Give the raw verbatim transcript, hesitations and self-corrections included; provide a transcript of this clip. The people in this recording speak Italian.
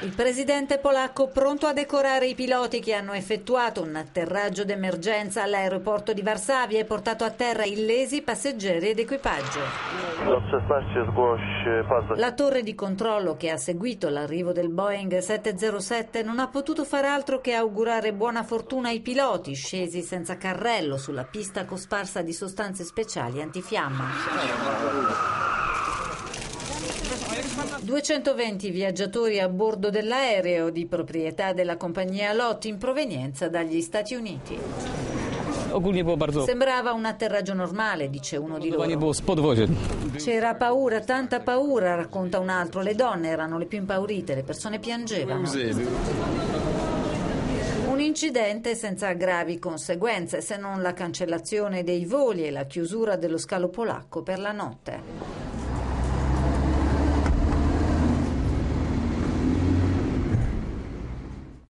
Il presidente polacco pronto a decorare i piloti che hanno effettuato un atterraggio d'emergenza all'aeroporto di Varsavia e portato a terra illesi passeggeri ed equipaggio. La torre di controllo che ha seguito l'arrivo del Boeing settecentossette non ha potuto far altro che augurare buona fortuna ai piloti scesi senza carrello sulla pista cosparsa di sostanze speciali antifiamma. duecentoventi viaggiatori a bordo dell'aereo di proprietà della compagnia LOT in provenienza dagli Stati Uniti. Sembrava un atterraggio normale, dice uno di loro. C'era paura, tanta paura, racconta un altro. Le donne erano le più impaurite, le persone piangevano. Un incidente senza gravi conseguenze, se non la cancellazione dei voli e la chiusura dello scalo polacco per la notte.